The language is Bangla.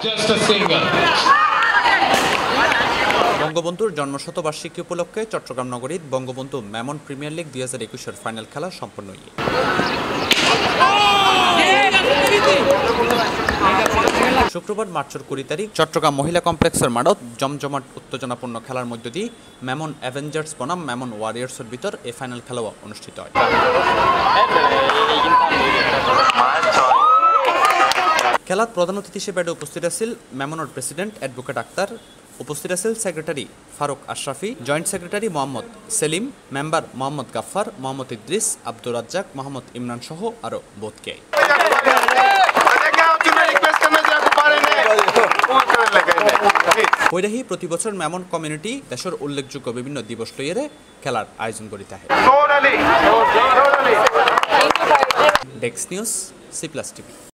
Just a single. বঙ্গবন্ধুর জন্মশতবার্ষিকী উপলক্ষে চট্টগ্রাম নগরীর বঙ্গবন্ধু মেমন প্রিমিয়ার লিগ 2021-এর ফাইনাল খেলা সম্পন্ন হয়েছে। শুক্রবার মার্চের 20 তারিখ চট্টগ্রাম মহিলা কমপ্লেক্সের মাঠত জমজমাট উত্তেজনাপূর্ণ খেলার মধ্য দিয়ে মেমন অ্যাভেঞ্জার্স বনাম মেমন ওয়ারিয়ার্সের ভিতর এই ফাইনাল খেলাও অনুষ্ঠিত হয়। খেলার প্রধান অতিথি হিসেবে উপস্থিত আছেন মেমনের প্রেসিডেন্ট অ্যাডভোকেট আক্তার, উপস্থিত আছেন secretary Faruk Ashrafi, joint secretary Mohammad Selim, member Mohammad Gaffar, Mohammad Idris, Abdur Razzak, Mohammad Imran সহ আরও বোধকে। বৈরাহী প্রতি বছর মেমন কমিউনিটি দেশের উল্লেখযোগ্য বিভিন্ন দিবস লইয়ে খেলার আয়োজন করিতে থাকে। Desk news, Cplustv।